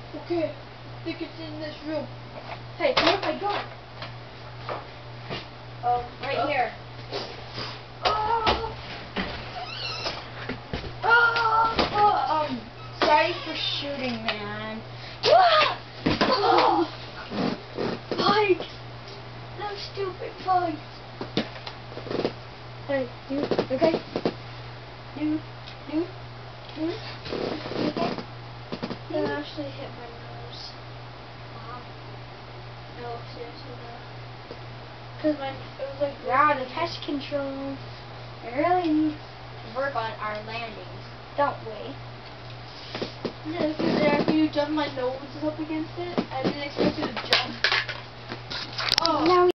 Okay, I think it's in this room. Hey, where's my gun? Right here. Sorry for shooting, man. Pikes! Those stupid pikes! Hey, you okay? You okay? That actually hit my nose. Wow. No, seriously, no. Because it was like, wow, the pest control. We really need to work on our landings, don't we? Yeah, because after you jump, my nose is up against it. I didn't expect you to jump. Oh. Now